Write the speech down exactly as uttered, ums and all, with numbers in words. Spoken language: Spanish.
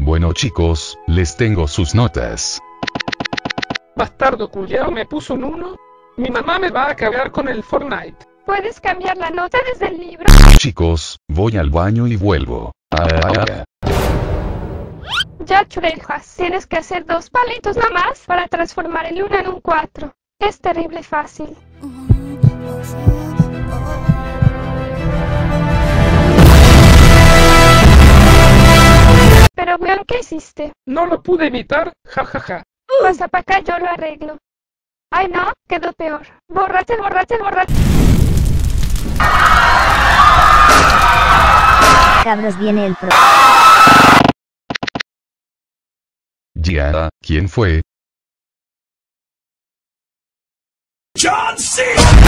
Bueno chicos, les tengo sus notas. Bastardo culiao me puso un uno. Mi mamá me va a cagar con el Fortnite. ¿Puedes cambiar la nota desde el libro? Chicos, voy al baño y vuelvo. Ah, ah, ah. Ya churejas, tienes que hacer dos palitos nada más para transformar el uno en un cuatro. Es terrible fácil. Pero weón, ¿qué hiciste? No lo pude evitar, jajaja. Pasa pa' acá, yo lo arreglo. Ay no, quedó peor. Bórrate, bórrate, bórrate. Cabros, viene el pro. Ya, ¿quién fue? John C.